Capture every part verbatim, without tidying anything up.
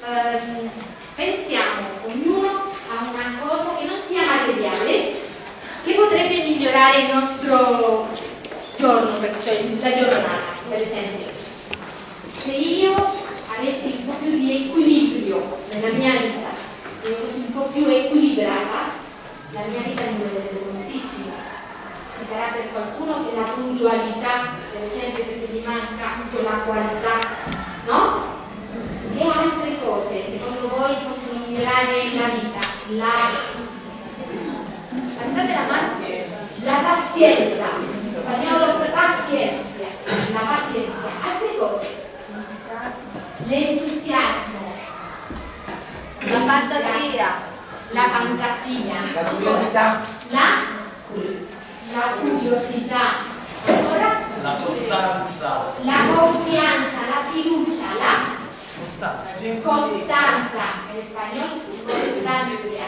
ehm, pensiamo ognuno a una cosa che non sia materiale, che potrebbe migliorare il nostro giorno, cioè la giornata. Per esempio, se io avessi un po' più di equilibrio nella mia vita, se io fossi un po' più equilibrata, la mia vita migliorerebbe moltissimo. Ci sarà per qualcuno che la puntualità, per esempio, perché gli manca anche la qualità, no? E altre cose, secondo voi, possono migliorare la vita? La, la, la pazienza, in spagnolo pazienza, la pazienza, altre cose, l'entusiasmo, la fantasia, la fantasia, la curiosità, la, la curiosità, ancora? La costanza, La confianza, la fiducia, la costanza, costanza, in spagnolo, costanza,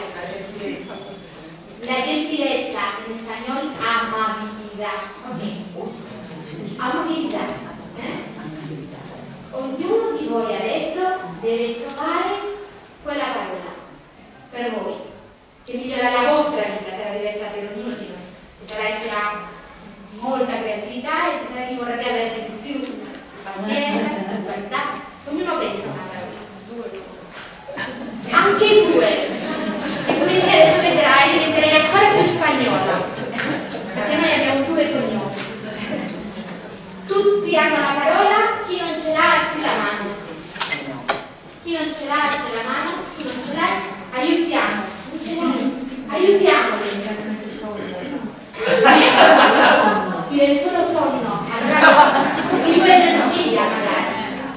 la gentilezza, in spagnolo, amabilità, ok? Amabilità, eh? Ognuno di voi adesso deve trovare quella parola per voi, che migliora la vostra vita, sarà diversa per ognuno di noi. Ci sarà chi ha molta creatività e ci sarà chi vorrebbe averne di più, pazienza, qualità. Ognuno pensa a una parola. Anche due. E quindi adesso vedrai, diventerei ancora più spagnola. Perché noi abbiamo due cognomi. Tutti hanno la parola, chi non ce l'ha alzi la mano. Chi non ce l'ha alzi la mano, chi non ce l'ha, aiutiamo. Non ce l'hai, aiutiamoli. Ti viene solo sonno, allora più energia magari.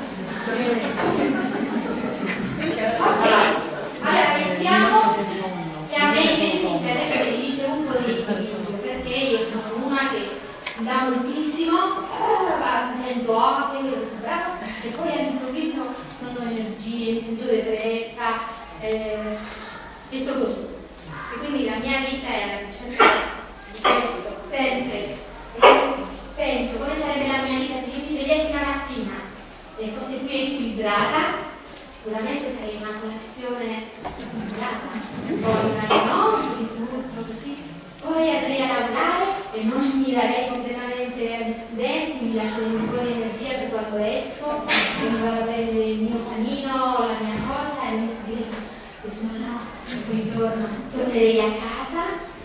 Ok, allora mettiamo che a me invece mi sarebbe di dice un po' di equilibrio, perché io sono una che dà moltissimo, eh, mi sento oh, che bravo, e poi all'improvviso non ho energie, mi sento depressa, eh, e sto così. E quindi la mia vita era cercare questo, sempre. E penso come sarebbe la mia vita se io mi svegliassi la mattina e fossi più equilibrata. Sicuramente sarei una colazione equilibrata, poi una no, di tutto così, poi andrei a lavorare e non mi darei completamente agli studenti, mi lascio un po' di energia per quando esco, e mi vado a prendere il mio panino, la mia cosa e mi scrivo, e no, no, e poi torno, tornerei a casa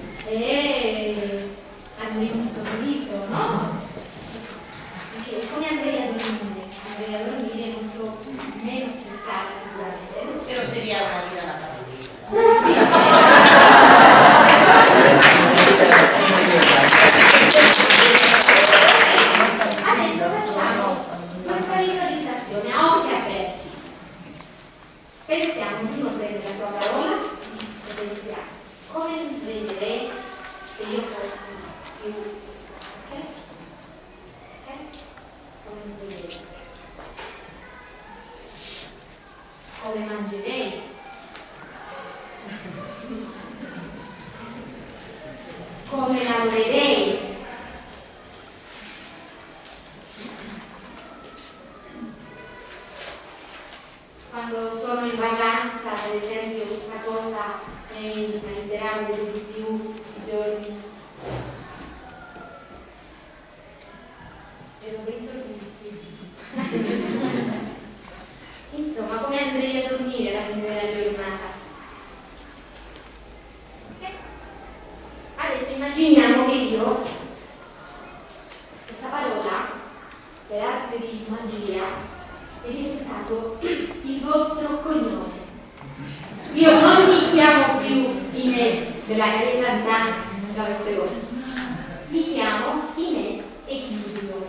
e avrei un sorriso, no? E come andrei a dormire? Andrei a dormire molto meno stressata sicuramente. Però seria una vita da saporita. Adesso facciamo questa visualizzazione a occhi aperti. Pensiamo, ognuno prende la sua parola e pensiamo come mi sveglierei se io fossi più, ok? Ok? Come mi sveglierei? Come mangerei? Come lavorerei? Quando sono in vacanza, per esempio, questa cosa mi aiuterà a vedere di più questi giorni. Ero ben sorpresi. Insomma, come andrei a dormire alla fine della giornata? Ok? Adesso immaginiamo che io, questa parola, per arte di magia, è diventato il vostro cognome. Io non mi chiamo più Ines della Casa Sant'Anna, da Barcellona. Mi chiamo Ines Equilibrio.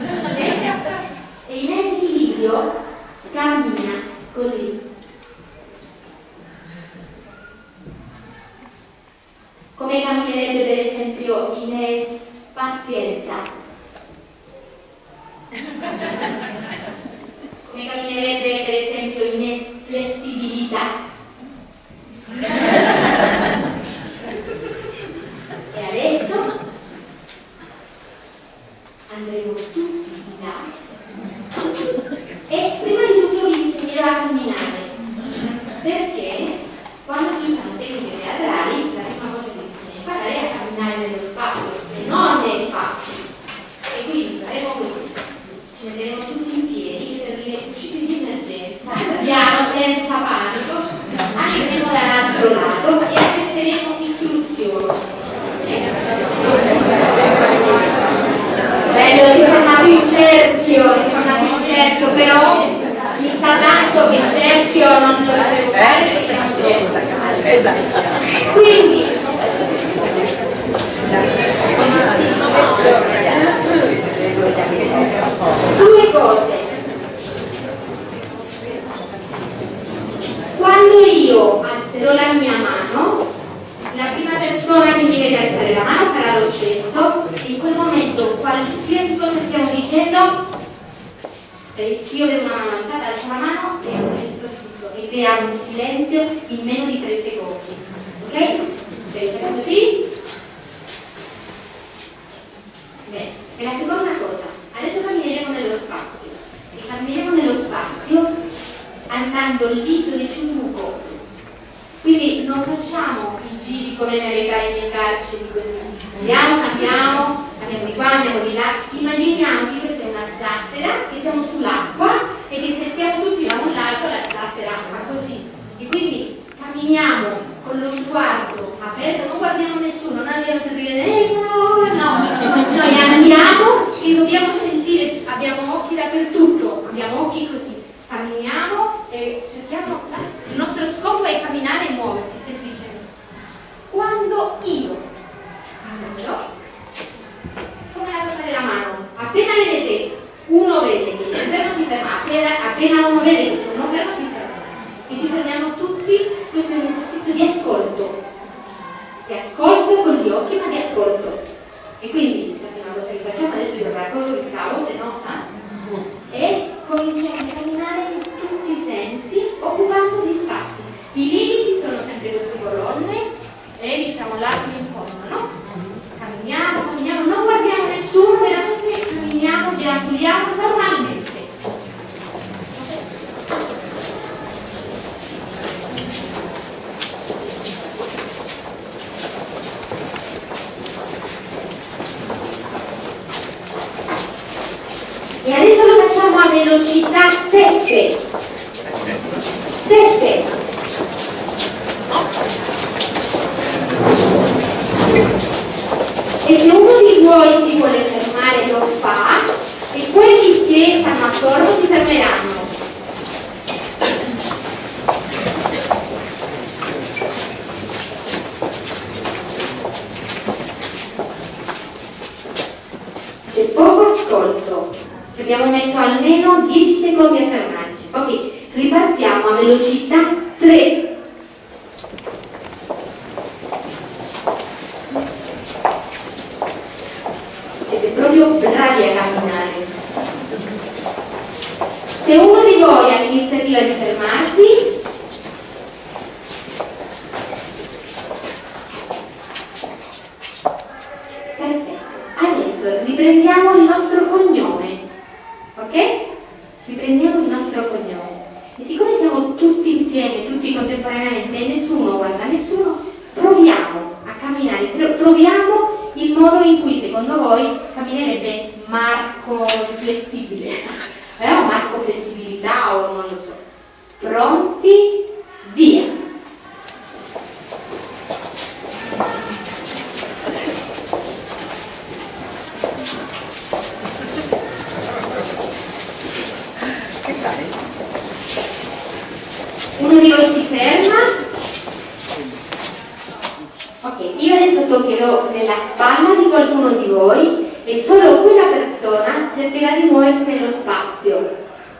E Ines Equilibrio cammina così. Come camminerebbe per esempio Ines Pazienza? Come camminerebbe per esempio Ines Flessibilità? E adesso andremo tutti di là e prima di tutto vi insegnerò a camminare. fatto che il cerchio non lo devo fare perché siamo solo. Esatto. Quindi due cose. Quando io alzerò la mia mano, la prima persona che mi vede alzare la mano farà lo stesso. In quel momento, qualsiasi cosa stiamo dicendo, io vedo una mano alzata, alzo la mano e ho visto tutto e crea un silenzio in meno di tre secondi. Ok? Siete così? Bene. E la seconda cosa, adesso cammineremo nello spazio. E cammineremo nello spazio andando lì dove c'è un buco. Quindi non facciamo i giri come nelle carceri così. Andiamo, cambiamo, andiamo di qua, andiamo di là. Immaginiamo che questa è una zattera, che siamo sull'acqua e che se stiamo tutti da un lato la zattera fa così. E quindi camminiamo con lo sguardo aperto, non guardiamo nessuno, non andiamo a dire eh, no, no, noi andiamo e dobbiamo sentire, abbiamo occhi dappertutto, abbiamo occhi così. Camminiamo e cerchiamo, il nostro scopo è camminare e muoverci semplicemente. Quando io cammino, come la cosa della mano, appena vedete, uno vede che l'interno si ferma, appena uno vede che sono fermo si ferma. E ci fermiamo tutti, questo è un esercizio di ascolto. Di ascolto con gli occhi, ma di ascolto. E quindi la prima cosa che facciamo, adesso io raccolgo il cavo, se no, eh? E cominciamo a camminare in tutti i sensi occupando gli spazi. I limiti sono sempre queste colonne e diciamo l'arco in fondo, no? Camminiamo, camminiamo, non guardiamo nessuno, veramente camminiamo, deambuliamo normalmente. E adesso lo facciamo a velocità sette. sette. E se uno di voi si vuole fermare lo fa e quelli che stanno attorno si fermeranno. C'è poco ascolto. Ci abbiamo messo almeno dieci secondi a fermarci. Ok, ripartiamo a velocità tre. Siete proprio bravi a camminare. Se uno di voi ha l'iniziativa di fermarsi, perfetto. Adesso riprendiamo il nostro cognome. Ok? Riprendiamo il nostro cognome. E siccome siamo tutti insieme, tutti contemporaneamente e nessuno guarda nessuno, proviamo a camminare, troviamo il modo in cui secondo voi camminerebbe Marco flessibile. Eh, o Marco flessibilità o non lo so. Pronti? Via! Uno di voi si ferma. Ok, io adesso toccherò nella spalla di qualcuno di voi e solo quella persona cercherà di muoversi nello spazio.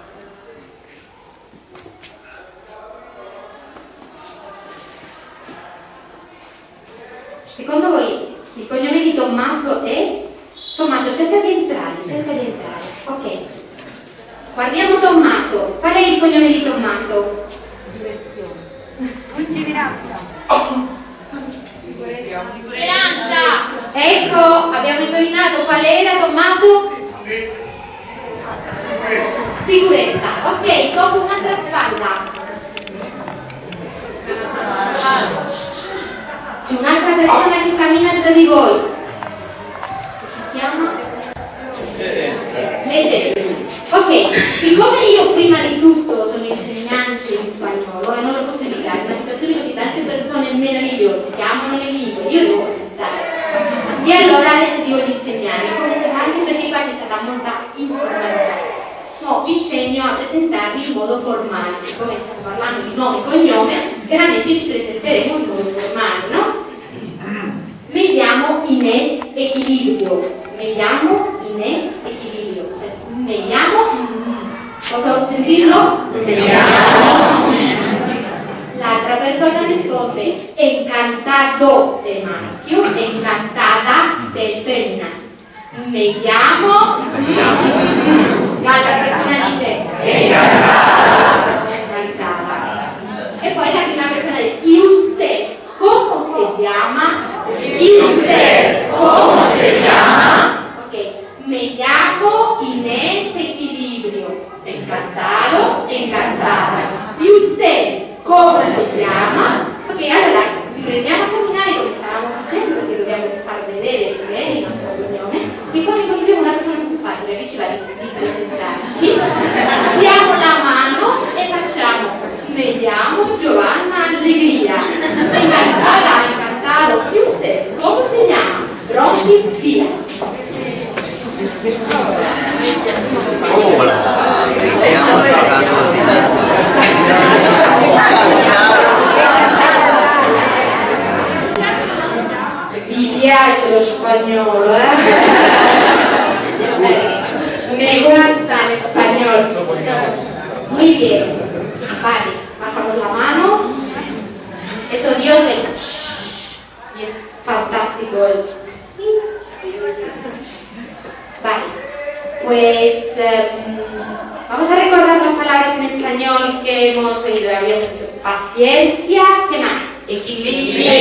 Secondo voi il cognome di Tommaso è? Tommaso, cerca di entrare, cerca di entrare. Ok. Guardiamo Tommaso. Qual è il cognome di Tommaso? Lungimiranza. Speranza. Ecco, abbiamo indovinato qual era Tommaso? Sicurezza. Ok, dopo un'altra spalla. C'è un'altra persona che cammina tra di voi. Che si chiama? Leggere. Ok, siccome io prima di tutto sono insegnante di spagnolo e non lo posso evitare, in una situazione così tante persone meravigliose che amano le lingue, io devo aspettare. E allora adesso vi voglio insegnare come si fa, anche perché qua c'è stata molta informalità. No, vi insegno a presentarvi in modo modo formale. Siccome stiamo parlando di nome e cognome, chiaramente ci presenteremo in modo formale, no? Mediamo Ines equilibrio. Mediamo Ines equilibrio. Cioè, mediamo, posso sentirlo? Mediamo. L'altra persona risponde encantado se è maschio, encantada se è femmina. Mediamo. L'altra persona dice encantada. E poi la prima persona dice y usted, ¿cómo se llama? ¿Y usted, cómo se llama? Ok, me llamo Inés Equilibrio. Encantado, encantada. ¿Y usted, cómo se llama? Ok, allora prendiamo a camminare come stavamo facendo, perché dobbiamo far vedere bene il nostro cognome, e poi incontriamo una persona simpatica che ci va di, di presentarci, diamo la mano e facciamo mediamo Giovanna Allegria. Encantada, encantado. ¿Y usted cómo se llama? Rosy Via. Oh, brava! Vediamo il caso di Vi piace lo spagnolo, eh? Me gusta el español. Muy bien. Vale, bajamos la mano. Eso Dios el shh. Y es fantástico el. Vale, pues um, vamos a recordar las palabras en español que hemos oído. Habíamos dicho paciencia, ¿qué más? Equilibrio,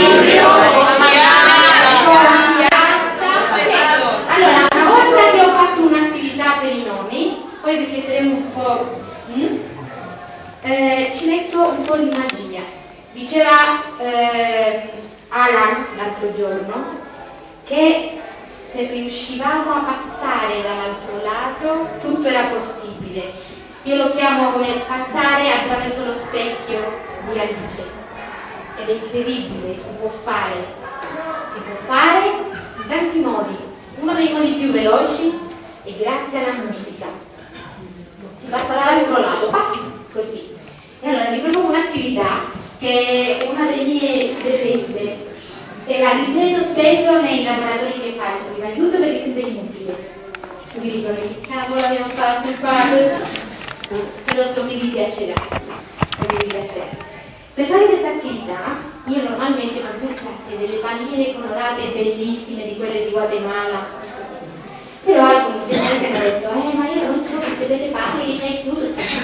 allora, una volta che ho fatto un'attività per i nomi, poi rifletteremo un po', mm? eh, ci metto un po' di magia. Diceva eh, Alan l'altro giorno che se riuscivamo a passare dall'altro lato tutto era possibile. Io lo chiamo come passare attraverso lo specchio di Alice. Ed è incredibile, si può fare, si può fare in tanti modi. Uno dei modi più veloci è grazie alla musica. Si passa dall'altro lato, paf, così. E allora vi propongo un'attività che è una delle mie preferite e la ripeto spesso nei laboratori che faccio, prima di tutto perché siete inutili. Mi dicono che cavolo abbiamo fatto qua così, però so che vi piacerà, so che vi piacerà. Per fare questa attività io normalmente portassi delle palline colorate bellissime di quelle di Guatemala, però alcuni insegnanti hanno detto eh ma io non ho queste belle palle che c'hai tu.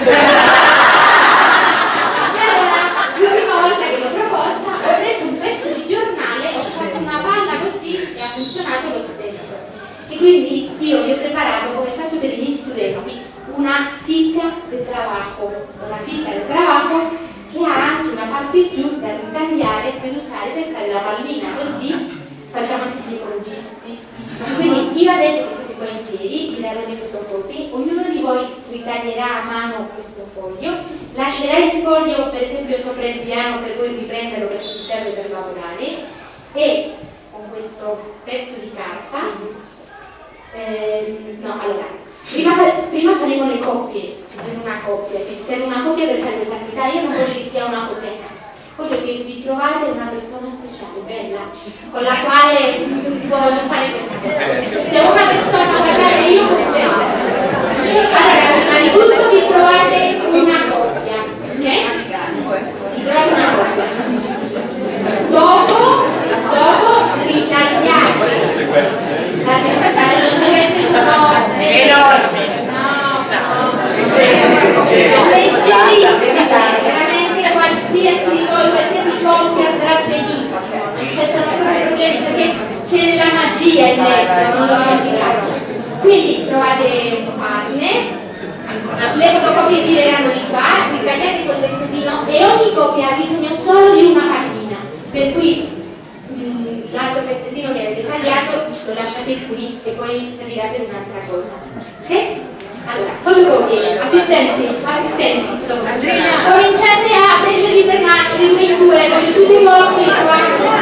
E allora l'ultima volta che l'ho proposta ho preso un pezzo di giornale, ho fatto una palla così e ha funzionato lo stesso. E quindi io vi ho preparato, come faccio per i miei studenti, una tizia del trabajo, una tizia del trabajo che ha anche una parte in giù da ritagliare per usare per fare la pallina, così facciamo anche gli ecologisti. Quindi io adesso che state qua in piedi vi darò dei fotocopi, ognuno di voi ritaglierà a mano questo foglio, lascerà il foglio per esempio sopra il piano per poi riprenderlo perché ci serve per lavorare, e con questo pezzo di carta ehm, no allora Prima, prima faremo le coppie, ci serve una coppia, ci serve una coppia per fare questa attività. Io non voglio che sia una coppia a caso, voglio che vi trovate una persona speciale, bella, con la quale voglio fare questa cosa. Se una persona, guardate, io come bella. Allora, prima di tutto vi trovate una coppia, ok? Vi trovate una coppia. Dopo, dopo ritagliate. Le conseguenze sono enormi. No, no. Leggerissime. Veramente qualsiasi qualsiasi coppia andrà benissimo. Cioè sono proprio problemi perché c'è della magia in mezzo, non lo dimenticate. Quindi trovate partner, le fotocopie gireranno di qua, ritagliate col pezzettino e ogni coppia ha bisogno solo di una pallina. Per cui l'altro pezzettino che avete tagliato lo lasciate qui e poi servirà per un'altra cosa. Ok? Allora, fotocopie, assistenti, assistenti, fotocopie. Cominciate a prendervi per mano di due in due, voglio tutti i vostri qua.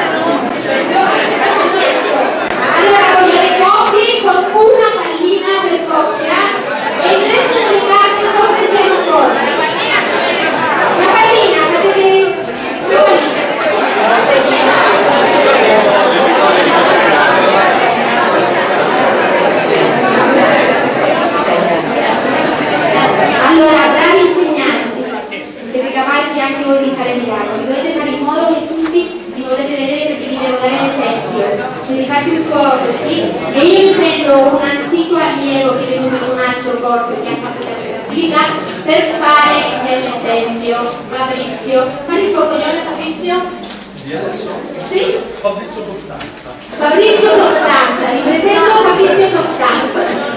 Allora voglio le coppie con una pallina per coppia e il resto delle carte sopra il pianoforte. capaci anche voi di fare miracoli, dovete fare in modo che tutti li potete vedere perché vi devo dare l'esempio, quindi fate un po' così e io mi prendo un antico allievo che è venuto in un altro corso che ha fatto questa attività per fare l'esempio. Fabrizio, fai il cognome Fabrizio? Sì? Fabrizio Costanza. Fabrizio Costanza, vi presento Fabrizio Costanza.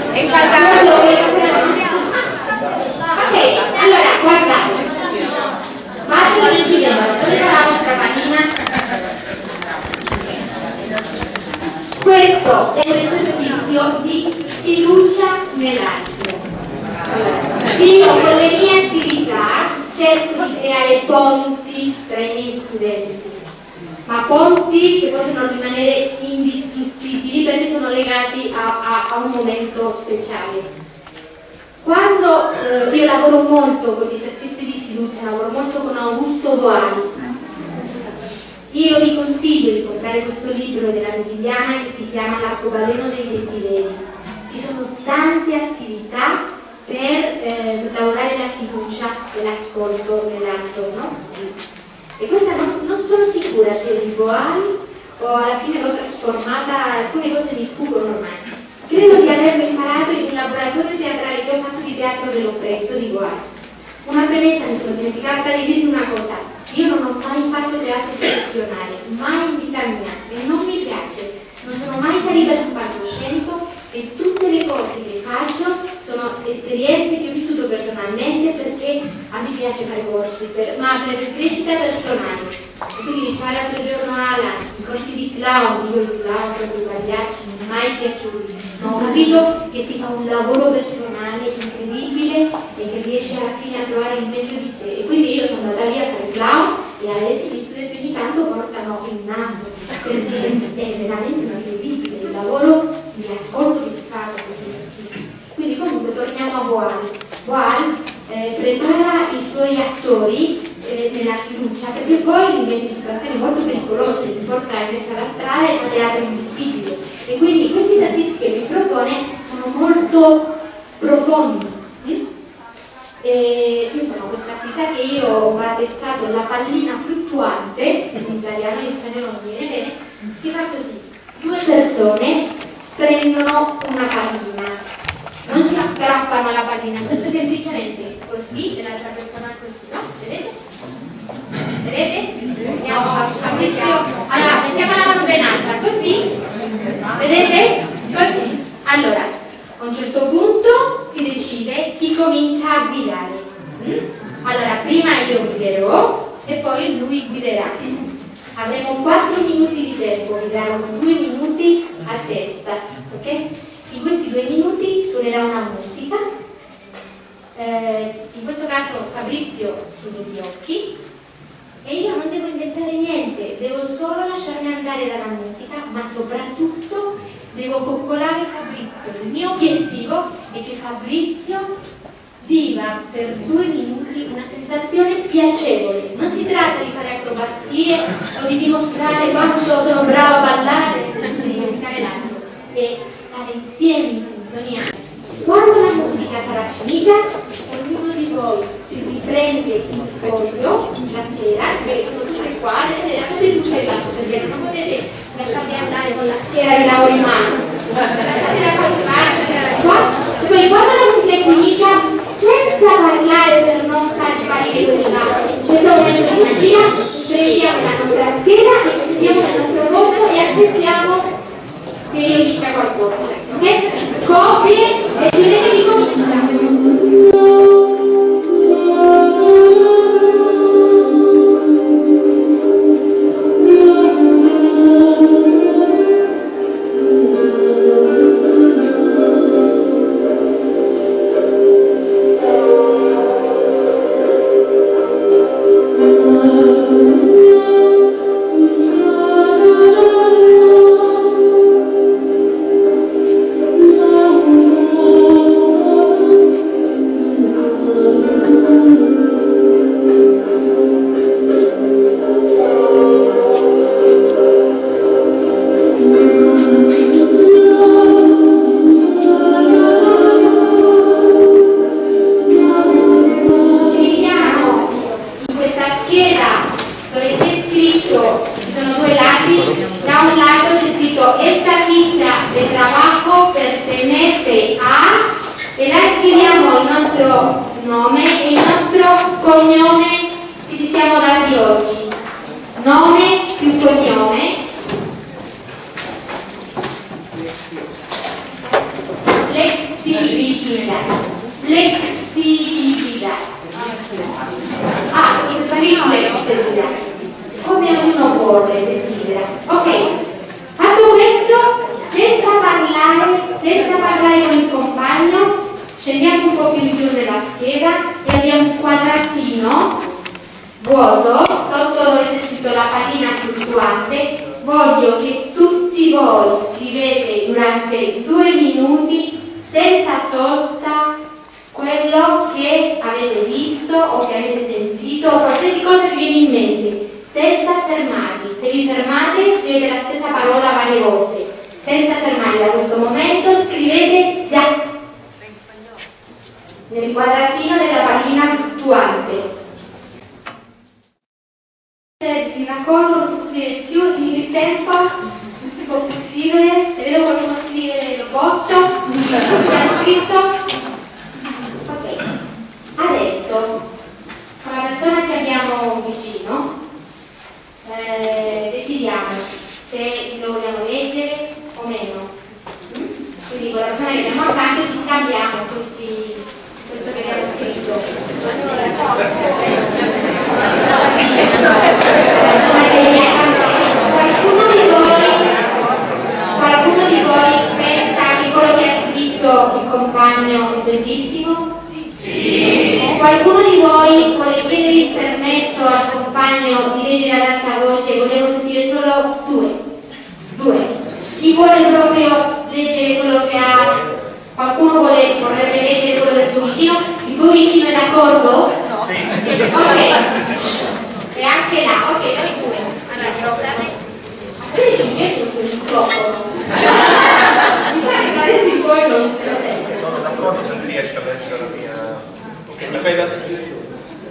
Ok, allora guardate, faccio il cinema, dove sta la vostra pagina? Questo è un esercizio di fiducia nell'altro. Allora, io con le mie attività cerco di creare ponti tra i miei studenti, ma ponti che possono rimanere indistruttibili perché sono legati a, a, a un momento speciale. Quando eh, io lavoro molto con gli esercizi di fiducia, lavoro molto con Augusto Boali, io vi consiglio di comprare questo libro della Meridiana che si chiama L'arcobaleno dei desideri. Ci sono tante attività per eh, lavorare la fiducia e l'ascolto nell'altro, no? E questa non, non sono sicura se è di Boali o alla fine l'ho trasformata, alcune cose mi sfuggono ormai. Credo di averlo imparato in un laboratorio teatrale che ho fatto di teatro dell'oppresso di Boali. Una premessa, mi sono dimenticata di dirvi una cosa. Io non ho mai fatto teatro professionale, mai in vita mia, e non mi piace. Non sono mai salita sul palcoscenico e tutte le cose che faccio sono esperienze che ho vissuto personalmente perché a me piace fare corsi, per, ma per crescita personale. E quindi diceva l'altro giorno Ala, i corsi di clown, io il clown, proprio i pagliacci, non mi è mai piaciuti. Ma ho capito che si fa un lavoro personale incredibile e che riesce alla fine a trovare il meglio di te. E quindi io sono andata lì a fare clown e adesso gli studenti ogni tanto portano il naso, perché è veramente incredibile il lavoro di ascolto che si fa con questi esercizi. Quindi comunque torniamo a Boali. Boali eh, prepara i suoi attori eh, nella fiducia, perché poi li mette in situazioni molto pericolose, li porta in mezzo alla strada e fa teatro invisibile. E quindi questi esercizi che mi propone sono molto profondi. Mm? E io sono questa attività che io ho battezzato la pallina fluttuante, in italiano e in spagnolo non viene bene, si fa così. Due persone prendono una pallina, non si aggrappano alla pallina, semplicemente così e l'altra persona così, no? Vedete? Vedete? Andiamo a Fabrizio. Allora, mettiamo la mano ben alta, così. Vedete? Così. Allora, a un certo punto si decide chi comincia a guidare. Mm? Allora, prima io guiderò e poi lui guiderà. Avremo quattro minuti di tempo, vi darò due minuti a testa, ok? In questi due minuti suonerà una musica. Eh, in questo caso Fabrizio chiude gli occhi e io non devo inventare niente, devo solo lasciarmi andare dalla musica, ma soprattutto devo coccolare Fabrizio. Il mio obiettivo è che Fabrizio viva per due minuti una sensazione piacevole. Non si tratta di fare acrobazie o di dimostrare quanto sono bravo a ballare, non si dimenticare l'altro, è stare insieme in sintonia. Quando la musica sarà finita, ognuno di voi si riprende il foglio la sera, perché sono tutte qua, lasciate tutte le cose, perché non potete lasciarvi andare con la schiera di lavoro in mano. Lasciatela qua in mano, lasciatela qua, e poi quando la musica comincia, senza parlare per non far sparire questa, questo momento di magia, prendiamo la nostra scheda e ci sediamo nel nostro posto e aspettiamo che io dica qualcosa, ok? Copie e ci vedete che comincia. infatti da un lato c'è scritto esta ficha de trabajo pertenece a, e là scriviamo il nostro nome e il nostro cognome che ci siamo dati oggi. Nome più cognome. Flexibilità. Flexibilità. Ah, il flexibilità. Come uno vuole, desidera. Ok, fatto questo, senza parlare, senza parlare con il compagno, scendiamo un po' più in giù nella scheda e abbiamo un quadratino vuoto, sotto dove c'è scritto la pallina fluttuante. Voglio che tutti voi scrivete durante due minuti, senza sosta, quello che avete visto o che avete sentito, o qualsiasi cosa vi viene in mente, senza fermarvi. Se vi fermate, scrivete la stessa parola varie volte. Senza fermarvi da questo momento, scrivete già nel quadratino della pallina fluttuante. Vi racconto, non so scrivere più, finito il tempo, non si può più scrivere, e vedo qualcuno scrivere lo boccio, abbiamo scritto. Ok, adesso con la persona che abbiamo vicino eh, decidiamo se lo vogliamo leggere o meno. Quindi con la persona che abbiamo accanto ci scambiamo questi, questo che abbiamo scritto. Qualcuno di voi, qualcuno di voi pensa che quello che ha scritto il compagno è bellissimo? Sì. Qualcuno di voi vuole chiedere il permesso al compagno di leggere ad alta voce? Volevo sentire solo due. Due. Chi vuole proprio leggere quello che ha? Qualcuno vuole, vorrebbe leggere quello del suo vicino? Il tuo vicino è d'accordo? No. Sì. Ok. E anche là, ok, noi pure. Allora, adesso mi piace questo microfono. Mi pare che adesso voi lo sente. Sono d'accordo se non riesci a leggere la mia. Ok, mi fai da sentire tu.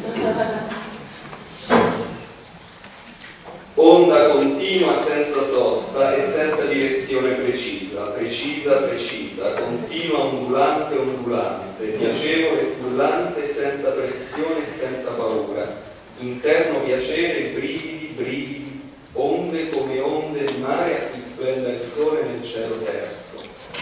Onda continua senza sosta e senza direzione precisa, precisa, precisa, continua, ondulante, ondulante, piacevole, frullante, senza pressione e senza paura, interno piacere, brividi, brividi, onde come onde di mare a cui splenda il sole nel cielo terso.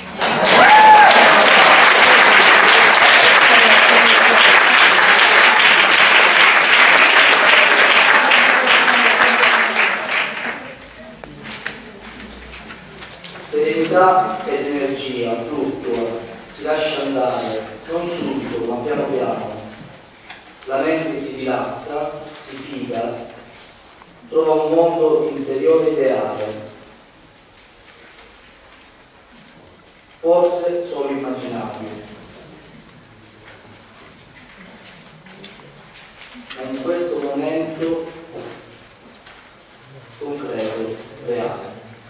Serenità ed energia, fluttua, si lascia andare, non subito, ma piano piano. La mente si rilassa, si fida, trova un mondo interiore ideale, forse solo immaginabile, ma in questo momento concreto, reale.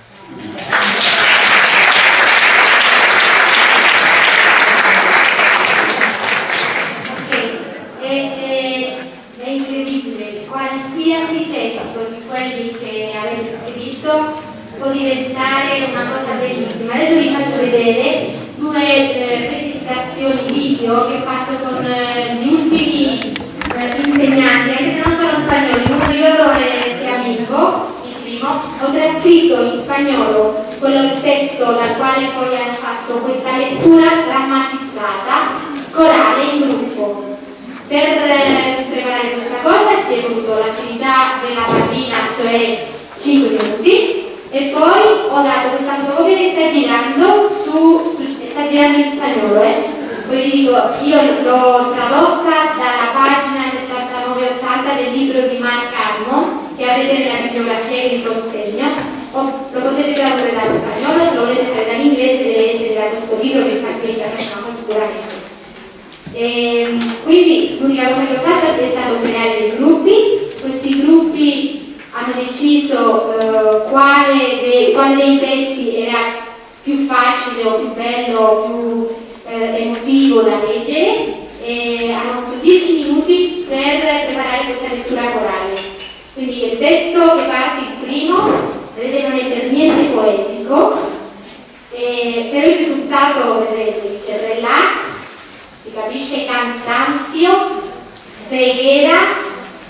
Qualsiasi testo di quelli che avete scritto può diventare una cosa bellissima. Adesso vi faccio vedere due eh, registrazioni video che ho fatto con eh, gli ultimi eh, insegnanti, anche se non sono spagnoli, uno di loro è, è amico, il primo. Ho trascritto in spagnolo quello il testo dal quale poi hanno fatto questa lettura drammatizzata, corale in gruppo. Per eh, preparare questa cosa ci è voluto l'attività della pallina, cioè cinque minuti, e poi ho dato questa fotocopia che sta girando su, sta girando in spagnolo, eh. Poi vi dico, io l'ho tradotta dalla pagina settantanove ottanta del libro di Mark Harmon, che avete nella bibliografia che vi consegno. O, lo potete tradurre dallo spagnolo, se lo volete fare dall'inglese deve essere da questo libro che sta qui in internet, ma sicuramente. E quindi l'unica cosa che ho fatto è stato creare dei gruppi. Questi gruppi hanno deciso eh, quale, dei, quale dei testi era più facile o più bello o più eh, emotivo da leggere, e hanno avuto dieci minuti per preparare questa lettura corale. Quindi il testo che parte il primo, vedete essere niente poetico, eh, però il risultato, vedete, dice relax, si capisce canzanzio, preghiera.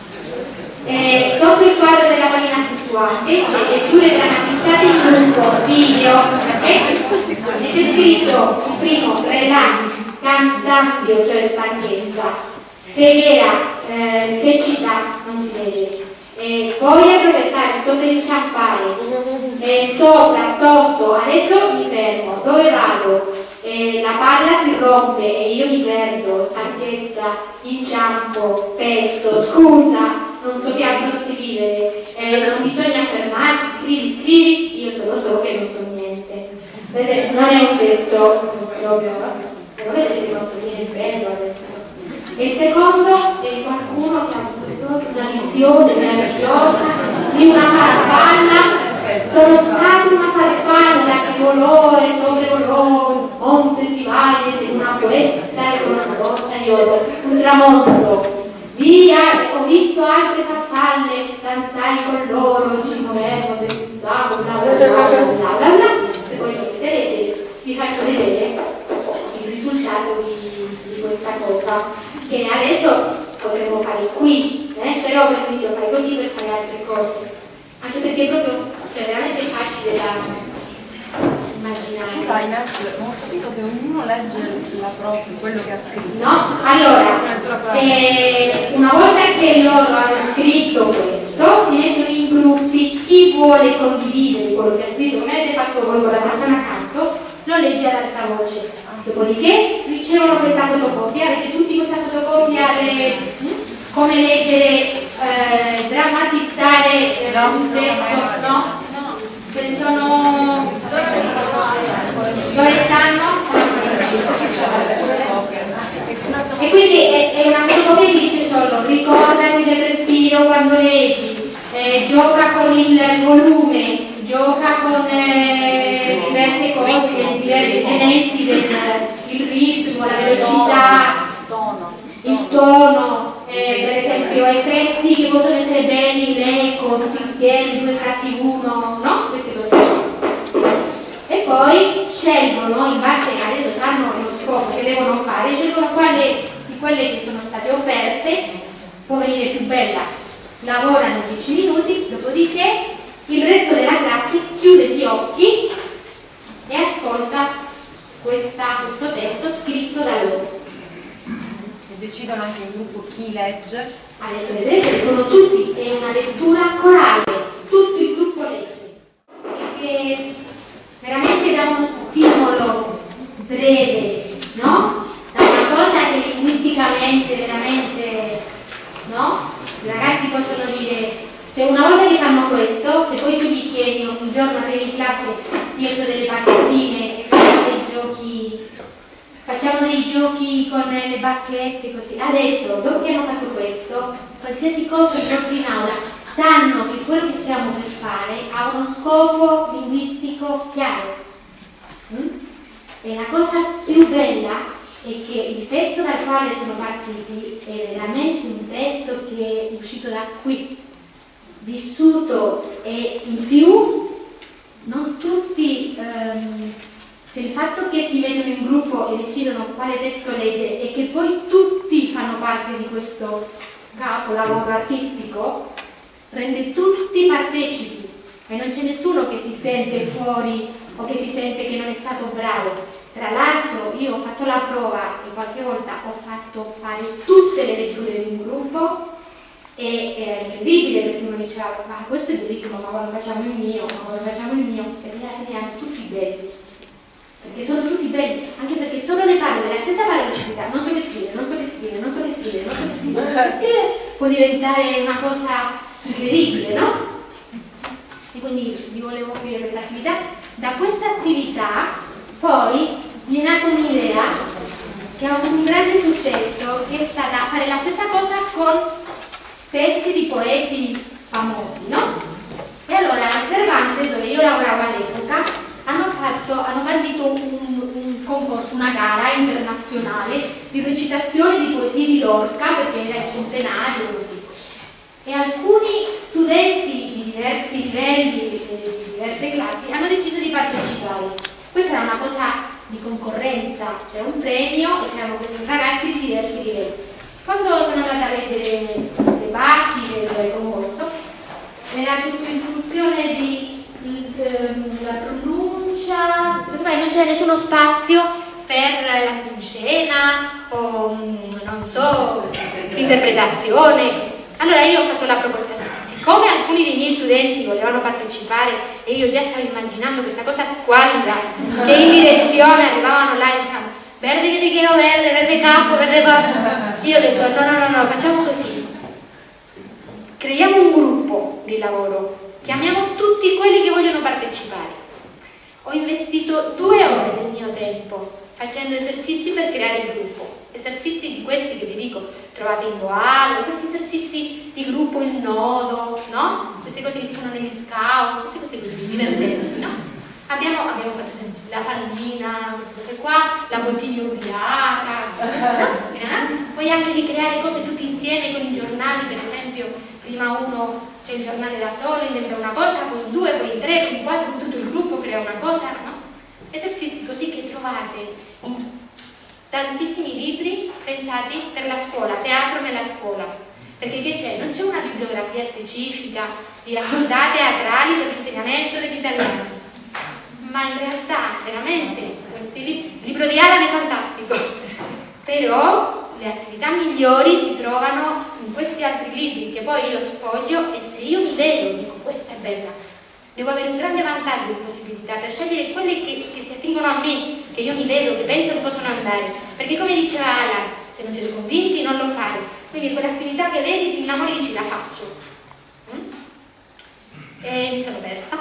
Eh, sotto il quadro della pagina fluttuante c'è letture dramatizzate in gruppo, video, okay? E c'è scritto il primo relax, canzanzio, cioè stanchezza, preghiera, eh, cecità, non si vede, eh, voglio approfittare, sto per inciampare, eh, sopra, sotto, adesso mi fermo, dove vado? Eh, la palla si rompe e io mi perdo, stanchezza, inciampo, pesto, scusa, non so che altro scrivere, eh, non bisogna fermarsi, scrivi, scrivi, io solo so che non so niente. Vedete, non è un testo proprio, però vedete se non so niente bello adesso. E il secondo è qualcuno che ha avuto una visione meravigliosa di una farfalla. Sono stata una farfalla che volò e sobrevolò monte si valle se una questa e una rossa io un tramonto. Via, ho visto altre farfalle, cantai con loro, ci muovevo, senzavo, bla bla bla bla bla bla bla. E poi vedete, vi faccio vedere il risultato di, di questa cosa, che adesso potremmo fare qui, eh? Però ho preferito fare così per fare altre cose. Anche perché è proprio, cioè, veramente facile da immaginare. Scusa Ines, non ho capito se ognuno legge la prof, quello che ha scritto. No? Allora, eh, una volta che loro hanno scritto questo, si mettono in gruppi, chi vuole condividere quello che ha scritto, come avete fatto voi con la persona accanto, lo legge ad alta voce. Dopodiché ricevono questa fotocopia, avete tutti questa fotocopia le, come leggere, eh, drammatizzare eh, un testo, no? Ce ne sono dove stanno? E quindi è, è una fotocopia che dice solo ricordati del respiro quando leggi, eh, gioca con il volume, gioca con eh, diverse cose, diversi elementi del il ritmo, la velocità, il tono, eh, per esempio effetti che possono essere belli, l'eco, tutti insieme, due frasi uno, no? Queste cose. E poi scelgono, in base a adesso sanno lo scopo che devono fare, scelgono quale di quelle che sono state offerte può venire più bella. Lavorano dieci minuti, dopodiché il resto della classe chiude gli occhi e ascolta questa, questo testo scritto da loro. Decidono anche in gruppo chi legge. Adesso vedete, sono tutti, è una lettura corale, tutto il gruppo legge. Che veramente dà uno stimolo breve, no? Da una cosa che linguisticamente veramente, no? I ragazzi possono dire, se una volta che fanno questo, se poi tu gli chiedi un giorno arrivi in classe, io ho delle bacchettine e facciamo dei giochi, facciamo dei giochi con le bacchette così. Adesso, dopo che hanno fatto questo, qualsiasi cosa che porti in aula, sanno che quello che stiamo per fare ha uno scopo linguistico chiaro. Mm? E la cosa più bella è che il testo dal quale sono partiti è veramente un testo che è uscito da qui, vissuto, e in più non tutti, ehm, cioè il fatto che si mettono in gruppo e decidono quale testo leggere e che poi tutti fanno parte di questo capolavoro artistico rende tutti partecipi e non c'è nessuno che si sente fuori o che si sente che non è stato bravo. Tra l'altro io ho fatto la prova e qualche volta ho fatto fare tutte le letture in un gruppo e era incredibile perché uno diceva ma questo è bellissimo, ma quando facciamo il mio, ma quando facciamo il mio, e vedete erano tutti belli, perché sono tutti belli, anche perché solo le parole della stessa parolistica, non so che scrivere, non so che scrivere, non so che scrivere, non so che scrivere, non so che scrivere, può diventare una cosa incredibile, no? E quindi vi volevo offrire questa attività. Da questa attività poi mi è nata un'idea che ha avuto un grande successo, che è stata fare la stessa cosa con testi di poeti famosi, no? E allora al Cervantes, dove io lavoravo all'epoca, hanno fatto, hanno bandito un, un concorso, una gara internazionale di recitazione di poesie di Lorca, perché era il centenario così. E alcuni studenti di diversi livelli, di diverse concorrenza, c'era un premio e c'erano questi ragazzi di diversi livelli. Quando sono andata a leggere le basi del concorso, era tutto in funzione di la pronuncia, non c'era nessuno spazio per la messa in scena o non so, l'interpretazione. Allora io ho fatto la proposta, siccome alcuni dei miei studenti volevano partecipare e io già stavo immaginando questa cosa squallida, che in direzione arrivavano là e dicevano verde che ti quiero verde, verde capo, verde capo, io ho detto no no no no, facciamo così, creiamo un gruppo di lavoro, chiamiamo tutti quelli che vogliono partecipare. Ho investito due ore del mio tempo facendo esercizi per creare il gruppo, esercizi di questi che vi dico trovate in Goal, questi esercizi di gruppo, il nodo, no? Queste cose che si fanno negli scout, queste cose così divertenti, no? Abbiamo, abbiamo fatto esercizi, la pallina, queste cose qua, la bottiglia ubriaca, no? Poi anche di creare cose tutti insieme con i giornali, per esempio, prima uno c'è il giornale da solo, inventa una cosa, poi in due, poi in tre, poi in quattro, tutto il gruppo crea una cosa, no? Esercizi così che trovate in tantissimi libri pensati per la scuola, teatro nella scuola, perché che c'è? Non c'è una bibliografia specifica di attività teatrali per l'insegnamento dell'italiano, ma in realtà veramente questi libri, il libro di Alan è fantastico, però le attività migliori si trovano in questi altri libri che poi io sfoglio e se io mi vedo dico questa è bella, devo avere un grande vantaggio di possibilità per scegliere quelle che, che si attingono a me, che io mi vedo, che penso che possono andare, perché come diceva Alan, se non siete convinti non lo fare, quindi quell'attività che vedi ti innamori e dici la faccio. Mm? E mi sono persa.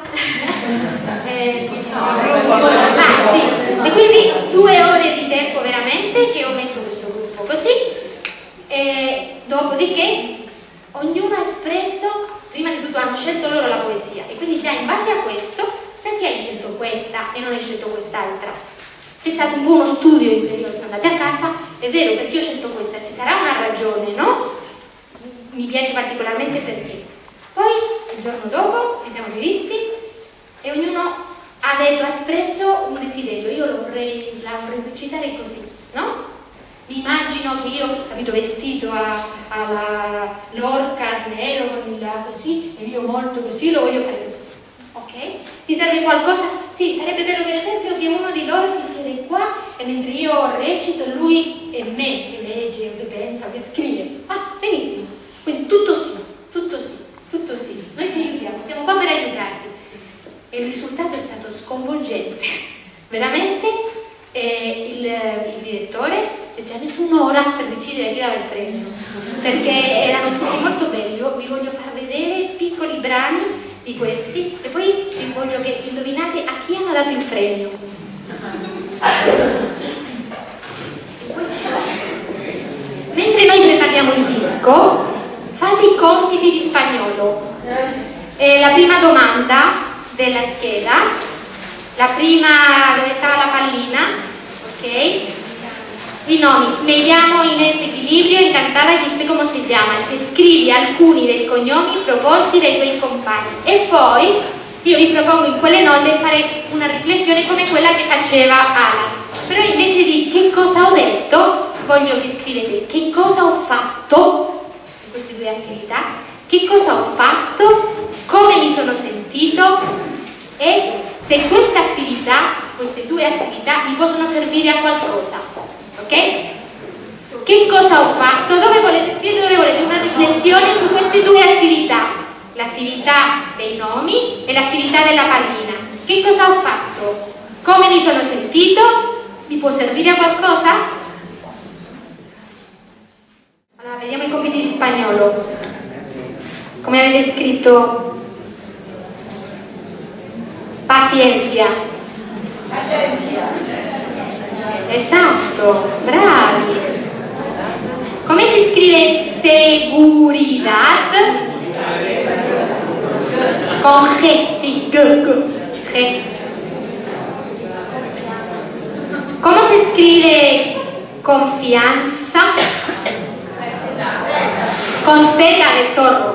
e, quindi, ah, sì. e quindi due ore di tempo veramente che ho messo questo gruppo così, e dopodiché ognuno ha espresso. Prima di tutto hanno scelto loro la poesia e quindi già in base a questo, perché hai scelto questa e non hai scelto quest'altra? C'è stato un po' uno studio interiore, andate a casa, è vero perché ho scelto questa, ci sarà una ragione, no? Mi piace particolarmente perché. Poi il giorno dopo ci siamo rivisti e ognuno ha detto, ha espresso un desiderio, io lo vorrei, la vorrei recitare così, no? Mi immagino che io, capito, vestito alla Lorca nero con il così e io molto così, lo voglio fare così, ok? Ti serve qualcosa? Sì, sarebbe bello per esempio che uno di loro si siede qua e mentre io recito lui è me che legge, che pensa, che scrive. Ah, benissimo, quindi tutto sì, tutto sì, tutto sì, noi ti aiutiamo, stiamo qua per aiutarti. E il risultato è stato sconvolgente, veramente. E il, il direttore cioè c'è nessun'ora per decidere chi dava il premio perché erano tutti molto belli. Io vi voglio far vedere piccoli brani di questi e poi vi voglio che indovinate a chi hanno dato il premio. Questo. Mentre noi prepariamo il disco fate i compiti di spagnolo. E la prima domanda della scheda, la prima dove stava la pallina, ok? I nomi, vediamo in ese equilibrio, incantada y usted come si chiama, descrivi alcuni dei cognomi proposti dai tuoi compagni e poi io vi propongo in quelle note fare una riflessione come quella che faceva Alan, però invece di che cosa ho detto voglio che scrivete che cosa ho fatto in queste due attività, che cosa ho fatto, come mi sono sentito e se queste attività, queste due attività mi possono servire a qualcosa, ok? Che cosa ho fatto? Dove volete scrivere? Dove volete una riflessione su queste due attività, l'attività dei nomi e l'attività della pallina. Che cosa ho fatto? Come mi sono sentito? Mi può servire a qualcosa? Allora, vediamo i compiti di spagnolo. Come avete scritto? Paciencia. Esatto, bravi. Come si scrive seguridad? Con G, sì, G, G, G. Come si scrive confianza? Con Z de zorro.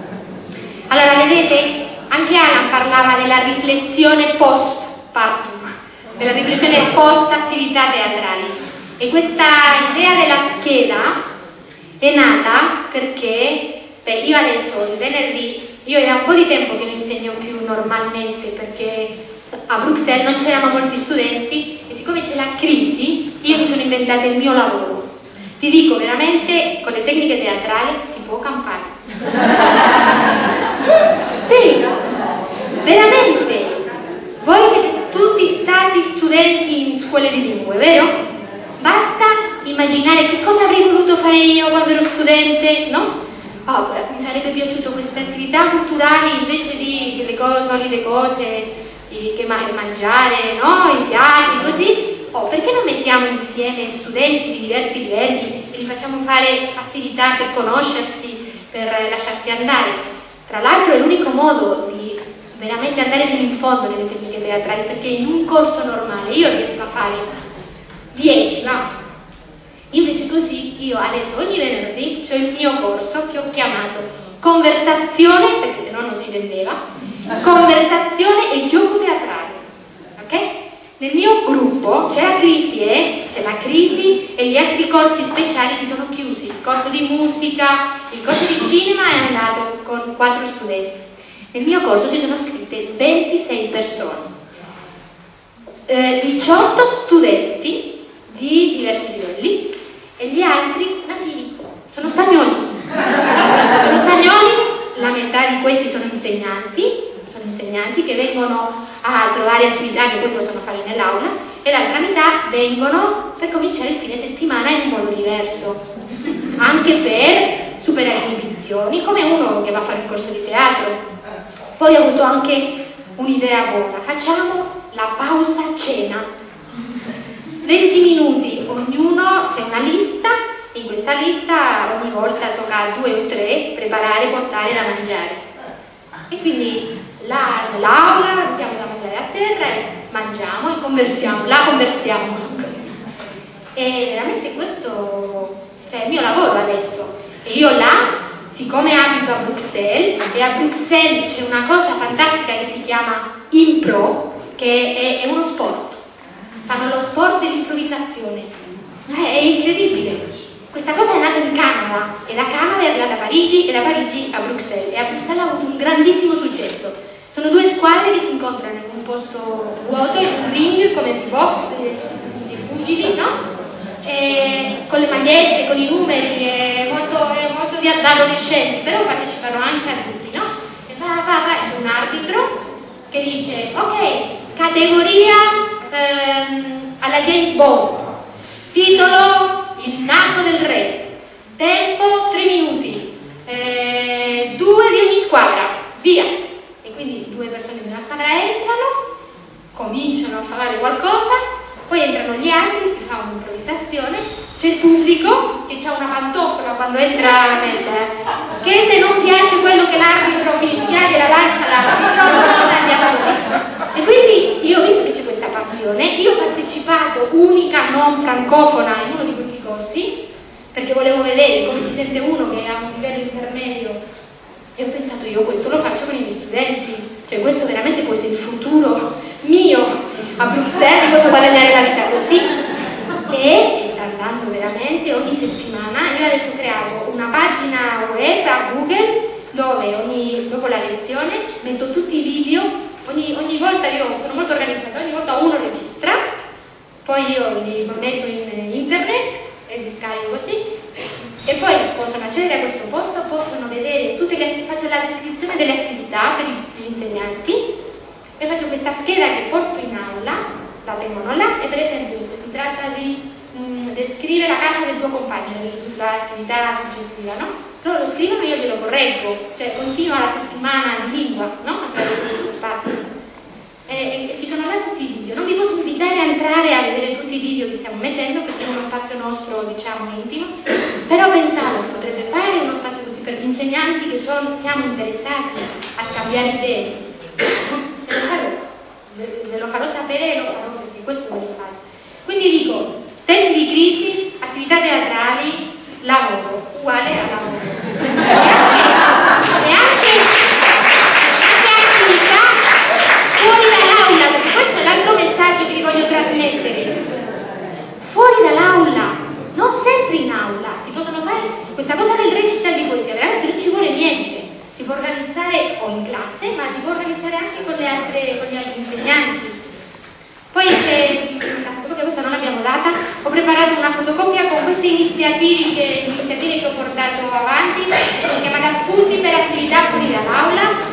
Allora, vedete? Anche Alan parlava della riflessione post-partum. della riflessione post attività teatrali. E questa idea della scheda è nata perché, beh, io adesso il venerdì, io è da un po' di tempo che non insegno più normalmente perché a Bruxelles non c'erano molti studenti e siccome c'è la crisi io mi sono inventata il mio lavoro. Ti dico veramente, con le tecniche teatrali si può campare. Sì, veramente. Voi siete tutti stati studenti in scuole di lingue, vero? Basta immaginare che cosa avrei voluto fare io quando ero studente, no? Oh, mi sarebbe piaciuto queste attività culturali invece di le cose, solite cose che mangiare, no? I piatti, così. Oh, perché non mettiamo insieme studenti di diversi livelli e li facciamo fare attività per conoscersi, per lasciarsi andare? Tra l'altro è l'unico modo di veramente andare fino in fondo nelle tecniche teatrali, perché in un corso normale io riesco a fare dieci, no? Invece così io adesso ogni venerdì ho il mio corso che ho chiamato conversazione, perché sennò non si vendeva, conversazione e gioco teatrale, ok? Nel mio gruppo c'è la crisi, eh? C'è la crisi e gli altri corsi speciali si sono chiusi. Il corso di musica, il corso di cinema è andato con quattro studenti. Nel mio corso si sono iscritte ventisei persone, eh, diciotto studenti di diversi livelli e gli altri nativi, sono spagnoli. Sono spagnoli, la metà di questi sono insegnanti, sono insegnanti che vengono a trovare attività che poi possono fare nell'aula e l'altra metà vengono per cominciare il fine settimana in un modo diverso, anche per superare le inibizioni, come uno che va a fare un corso di teatro. Poi ho avuto anche un'idea buona, facciamo la pausa cena, venti minuti, ognuno c'è una lista, in questa lista ogni volta tocca a due o tre preparare e portare da mangiare e quindi nell'aula mettiamo da mangiare a terra e mangiamo e conversiamo, la conversiamo così. E veramente questo cioè, è il mio lavoro adesso e io là, siccome abito a Bruxelles e a Bruxelles c'è una cosa fantastica che si chiama impro, che è, è uno sport, fanno lo sport dell'improvvisazione, è incredibile. Questa cosa è nata in Canada e da Canada è arrivata a Parigi e da Parigi a Bruxelles e a Bruxelles ha avuto un grandissimo successo. Sono due squadre che si incontrano in un posto vuoto, in un ring come di box, di pugili, no? E con le magliette, con i numeri, è molto, è molto da adolescenti, però partecipano anche adulti, no? E va, va, va, c'è un arbitro che dice, ok, categoria ehm, alla James Bond, titolo il naso del re, tempo tre minuti, eh, due di ogni squadra, via. E quindi due persone di una squadra entrano, cominciano a fare qualcosa, poi entrano gli altri, si fa un'improvvisazione, c'è il pubblico che ha una pantofola quando entra nel... che se non piace quello che l'arbitro fischia, che la lancia l'arbitro, non andiamo fuori. E quindi io ho visto che c'è questa passione, io ho partecipato unica non francofona in uno di questi corsi, perché volevo vedere come si sente uno che ha un livello intermedio e ho pensato io questo lo faccio con i miei studenti, cioè questo veramente può essere il futuro mio a Bruxelles, posso guadagnare la vita così e sta andando veramente ogni settimana. Io adesso ho creato una pagina web a Google dove ogni, dopo la lezione metto tutti i video, ogni, ogni volta io sono molto organizzata, ogni volta uno registra, poi io li metto in internet e li scarico così e poi possono accedere a questo posto, possono vedere tutte le, faccio la descrizione delle attività per gli insegnanti e faccio questa scheda che porto in aula, la tengono là e per esempio se si tratta di mh, descrivere la casa del tuo compagno, l'attività successiva, no? Loro lo scrivono e io glielo correggo, cioè continua la settimana di lingua, no? Attraverso questo spazio. E, e ci sono là tutti i video, non vi posso invitare a entrare a vedere tutti i video che stiamo mettendo perché è uno spazio nostro, diciamo, intimo, però pensavo si potrebbe fare uno spazio così per gli insegnanti che sono, siamo interessati a scambiare idee. Ve lo farò, ve lo farò sapere e lo farò perché questo voglio fare. Quindi dico, tempi di crisi, attività teatrali, lavoro, uguale a lavoro. E anche, anche attività fuori dall'aula, perché questo è l'altro messaggio che vi voglio confrontare anche con, le altre, con gli altri insegnanti. Poi c'è la fotocopia, questa non l'abbiamo data, ho preparato una fotocopia con queste iniziative che, iniziative che ho portato avanti, chiamata Spunti per attività fuori dall'aula.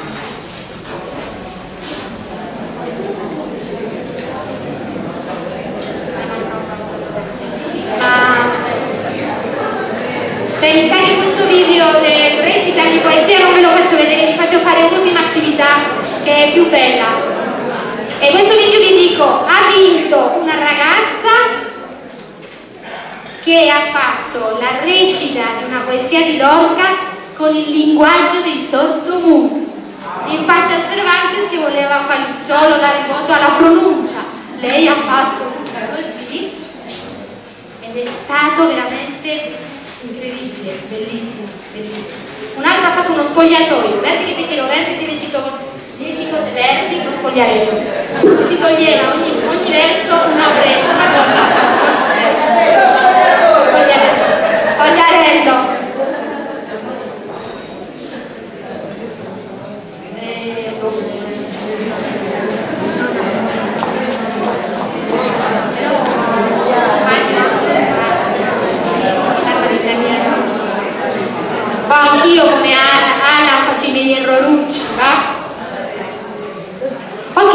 Ma per iniziare questo video del recita di poesia non ve lo faccio vedere, vi faccio fare un'ultima attività che è più bella. E questo video vi dico, ha vinto una ragazza che ha fatto la recita di una poesia di Lorca con il linguaggio dei sordomuti. In faccia a Cervantes che voleva solo dare voto alla pronuncia. Lei ha fatto tutta così ed è stato veramente incredibile, bellissimo, bellissimo. Un altro ha fatto uno spogliatoio, Verdi che Piero Verdi si è vestito con dieci cose verdi, uno spogliarello. Si toglieva ogni, ogni verso una presa, una cosa. Spogliarello. Spogliarello. Ma anch'io come Ala faccio i miei errorucci, va? Ok,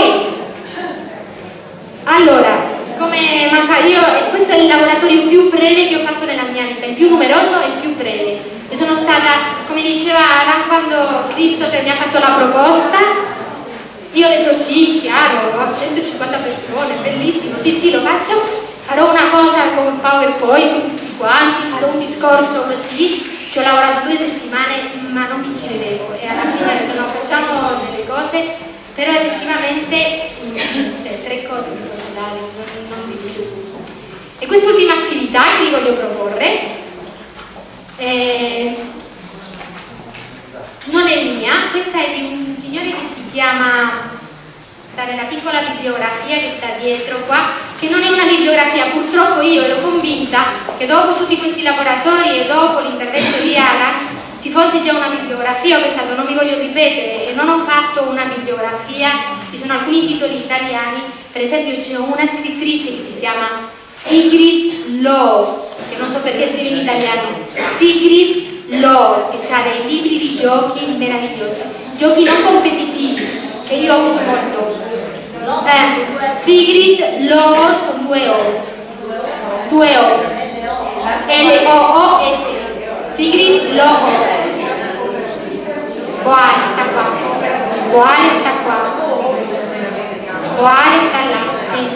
allora, siccome manca io, questo è il laboratorio più breve che ho fatto nella mia vita, il più numeroso e il più breve. Io sono stata, come diceva Alan, quando Christopher mi ha fatto la proposta, io ho detto sì, chiaro, ho centocinquanta persone, bellissimo, sì sì lo faccio, farò una cosa con PowerPoint, con tutti quanti, farò un discorso così. Ci ho lavorato due settimane ma non mi ci vedevo e alla fine ho detto no, facciamo delle cose, però effettivamente cioè, tre cose che posso dare, non, non di più. E quest'ultima attività che vi voglio proporre eh, non è mia, questa è di un signore che si chiama, sta nella piccola bibliografia che sta dietro qua, che non è una bibliografia, purtroppo io ero convinta che dopo tutti questi laboratori e dopo l'intervento di Alan ci fosse già una bibliografia. Ho pensato non mi voglio ripetere e non ho fatto una bibliografia, ci sono alcuni titoli italiani, per esempio c'è una scrittrice che si chiama Sigrid Loos, che non so perché scrive in italiano, Sigrid Loos, che ha dei libri di giochi meravigliosi, giochi non competitivi, che io uso molto. Eh, Sigrid Loos con due O, due O, L O O S, Sigrid Loos. Boale sta qua, Boale sta qua, Boale sta là, sì.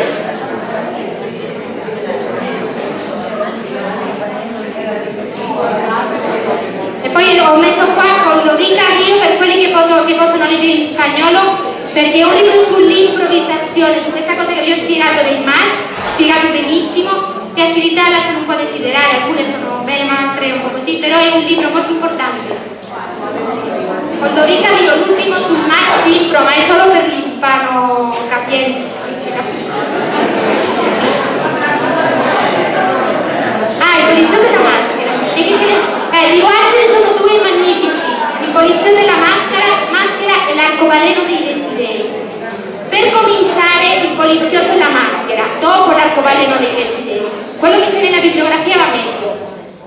E poi ho messo qua con Lovica Rio per quelli che, posso, che possono leggere in spagnolo, perché è un libro sull'improvvisazione, su questa cosa che vi ho spiegato del match, spiegato benissimo. Le attività lasciano un po' desiderare, alcune sono belle, altre un po' così, però è un libro molto importante. Con Lovica Rio l'ultimo sul match di impro, ma è solo per gli ispano capienti. Ah, il poliziotto e la maschera. E che ce ne... Eh, di qua ce ne sono due magnifici, il poliziotto e la maschera, maschera e l'arcobaleno dei desideri. Per cominciare il poliziotto e la maschera, dopo l'arcobaleno dei desideri. Quello che c'è nella bibliografia va meglio.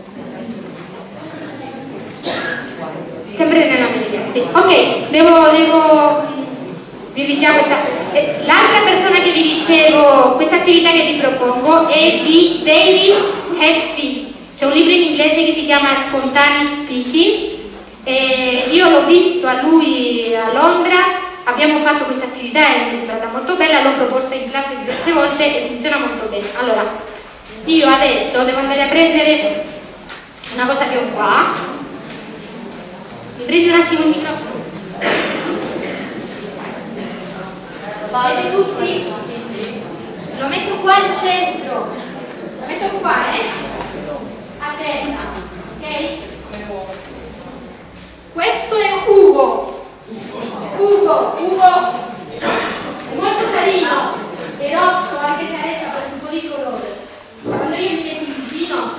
Sempre nella media, sì. Ok, devo, devo dirvi già questa. Eh, L'altra persona che vi dicevo, questa attività che vi propongo è di David Hatfield. C'è un libro in inglese che si chiama Spontaneous Speaking. E io l'ho visto a lui a Londra, abbiamo fatto questa attività e mi è sembrata molto bella, l'ho proposta in classe diverse volte e funziona molto bene. Allora, io adesso devo andare a prendere una cosa che ho qua. Mi prendi un attimo il microfono? Vedete tutti? Lo metto qua al centro, lo metto qua, eh? A terra, ok? Questo è Ugo. Ugo, Ugo è molto carino, è rosso, anche se adesso ha un po' di colore. Quando io mi metto il vino,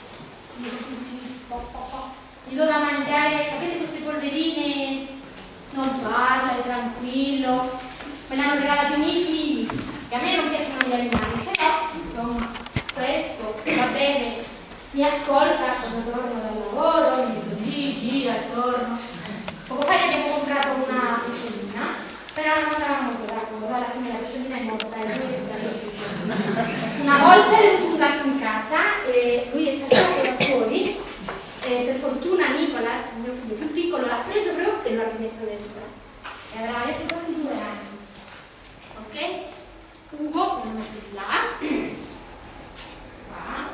gli do da mangiare, sapete queste polverine non parla, è tranquillo. Me l'hanno regalato i miei figli, che a me non piacciono gli animali, però insomma questo va bene, mi ascolta quando torno dal lavoro, mi dico gi, gira, torno. Poco fa gli abbiamo comprato una pesciolina, però non era molto d'accordo, alla fine la pesciolina è morta e lui è stato una volta l'ho buttato in casa e lui è saltato da fuori e per fortuna Nicolas, il mio figlio più piccolo, l'ha preso proprio e l'ha rimesso dentro e avrà adesso quasi due anni. Ok? Ugo, lo metto di là. Qua.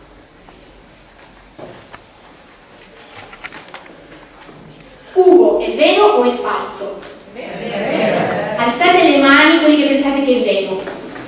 Ugo, è vero o è falso? È vero. Alzate le mani quelli che pensate che è vero.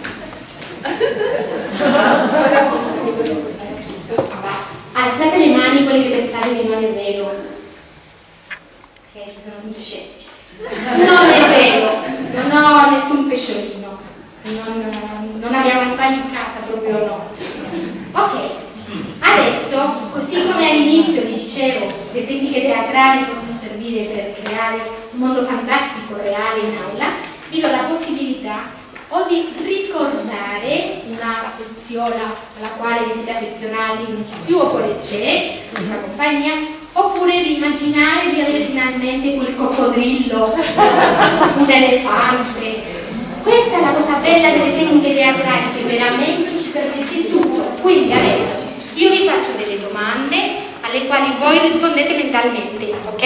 Alzate le mani quelli che pensate che non è vero. Ok, ci sono sempre scettici. Non è vero, non ho nessun pesciolino, non, non abbiamo animali in casa, proprio no. Ok, adesso, così come all'inizio vi dicevo, le tecniche teatrali possono servire per creare un mondo fantastico reale in aula, vi do la possibilità o di ricordare una bestiola alla quale vi siete affezionati, non c'è più oppure c'è, una compagnia, oppure di immaginare di avere finalmente quel coccodrillo, un elefante. Questa è la cosa bella delle tecniche teatrali, che veramente ci permette tutto. Quindi adesso io vi faccio delle domande alle quali voi rispondete mentalmente, ok?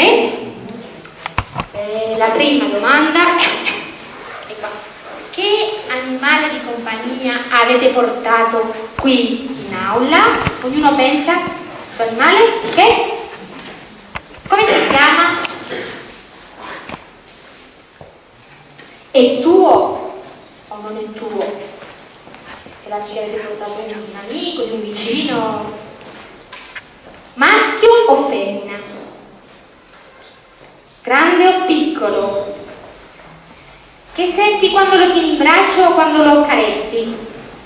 Eh, la prima domanda è qua. Che animale di compagnia avete portato qui in aula? Ognuno pensa al suo animale, ok? Come si chiama? È tuo o non è tuo? E la scelta portato di un amico, di un vicino? Maschio o femmina? Grande o piccolo? Che senti quando lo tieni in braccio o quando lo accarezzi?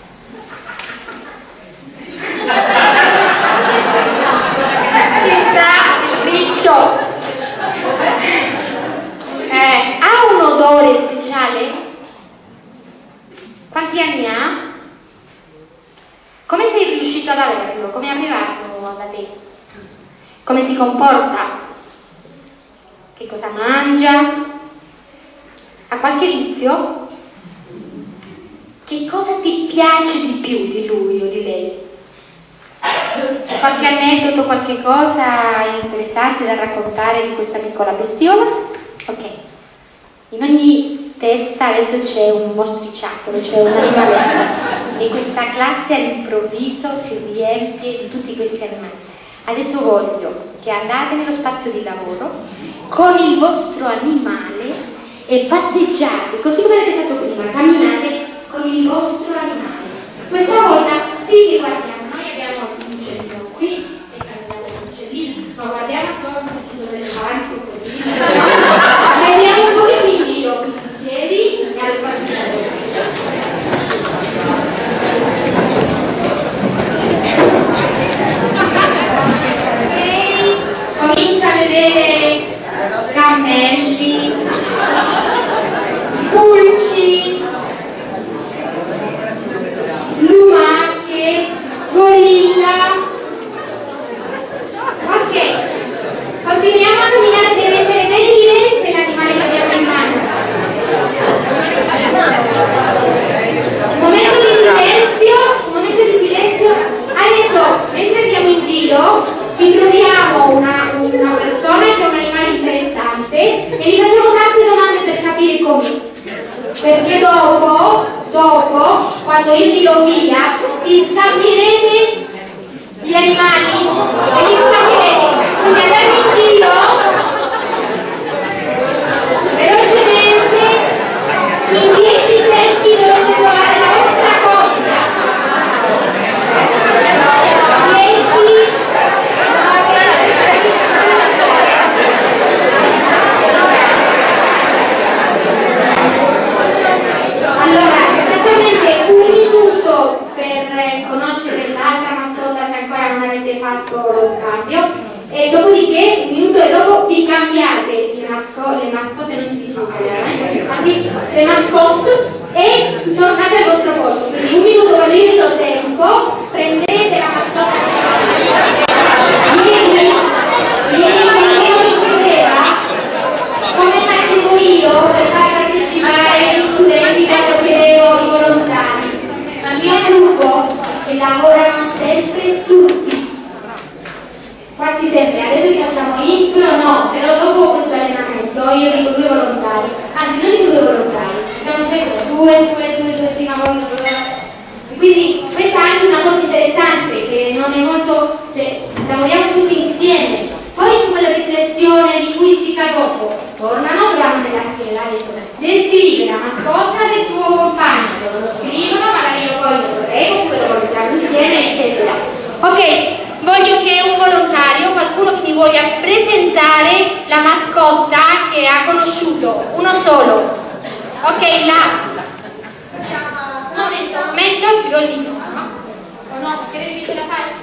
Chissà, riccio! Eh, ha un odore speciale? Quanti anni ha? Come sei riuscito ad averlo? Come è arrivato da te? Come si comporta? Che cosa mangia? Ha qualche vizio? Che cosa ti piace di più di lui o di lei? C'è qualche aneddoto, qualche cosa interessante da raccontare di questa piccola bestiola? Ok. In ogni testa adesso c'è un mostriciattolo, c'è un animaletto e questa classe all'improvviso si riempie di tutti questi animali. Adesso voglio che andate nello spazio di lavoro con il vostro animale e passeggiate, così come avete fatto prima, camminate con il vostro animale. Questa volta sì che guardiamo, noi abbiamo un uccellino qui e camminate con l'uccellino, ma guardiamo attorno se ci sono delle panche, vediamo un po' che ci in giro, qui in piedi e allo spazio di lavoro. Ok, comincia a vedere cammelli, pulci, lumache, gorilla. Ok, continuiamo a camminare, deve essere ben evidente l'animale che abbiamo in mano. Un momento di silenzio, un momento di silenzio. Adesso, mentre andiamo in giro, ci troviamo una, una persona che ha un animale interessante e gli facciamo tante domande per capire com'è. Perché dopo, dopo, quando io dirò via, vi scambierete gli animali e li scambierete. Quindi andate in giro velocemente, in dieci tempi dovete trovare la vostra coppia. dieci. Allora, esattamente un minuto per conoscere l'altra mascotta se ancora non avete fatto lo scambio e dopodiché un minuto e dopo vi cambiate il masco- le mascotte non si dice italiane, anzi le mascotte, e tornate al vostro posto. Quindi un minuto, quando io vi do tempo, prendete la mascotta. Ieri, ieri qualcuno mi chiedeva come facevo io per far partecipare gli studenti quando chiedevo i volontari. Ma il mio trucco è che lavorano sempre tutti, quasi sempre. Adesso che facciamo intro no, però dopo questo allenamento io dico due volontari, anzi non dico due volontari, facciamo sempre due, due, due, due, prima voi, due. Quindi questa è anche una cosa interessante, che non è molto, cioè lavoriamo tutti insieme. Poi c'è quella riflessione linguistica dopo, tornano durante la scheda, adesso descrive la mascotta del tuo compagno, loro lo scrivono, magari io poi lo correggo, oppure lo correggiamo insieme, eccetera. Ok, voglio che un volontario, qualcuno che mi voglia presentare la mascotta che ha conosciuto, uno solo. Ok, là. Un momento, un momento, il rollino. O no, che devi ce la fai?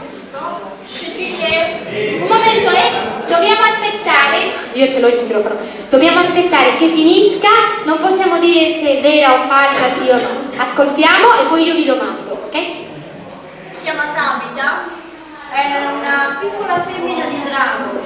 Un momento, eh, dobbiamo aspettare, io ce l'ho il microfono, dobbiamo aspettare che finisca, non possiamo dire se è vera o falsa, sì o no. Ascoltiamo e poi io vi domando, ok? Si chiama Tabita, è una piccola femmina di drago,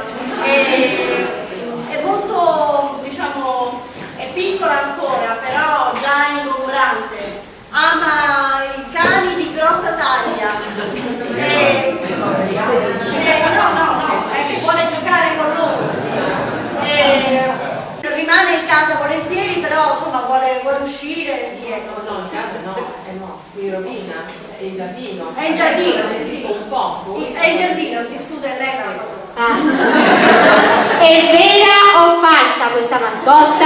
è, è molto, diciamo, è piccola ancora, però già ingombrante. Ama i cani di grossa taglia e, e, no, no, no, è che vuole giocare con loro e, rimane in casa volentieri, però insomma vuole, vuole uscire, sì, ecco. No, in casa no, eh no, mi rovina, è in giardino. È in giardino, sì, sì. Un po'. È in giardino, sì, scusa, è lei la cosa. Ah. È vera o falsa questa mascotta?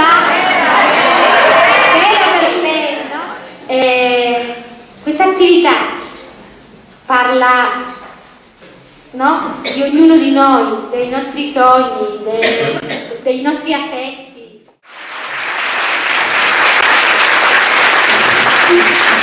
Vera per lei, no? Eh, questa attività parla, no? Di ognuno di noi, dei nostri sogni, dei, dei nostri affetti.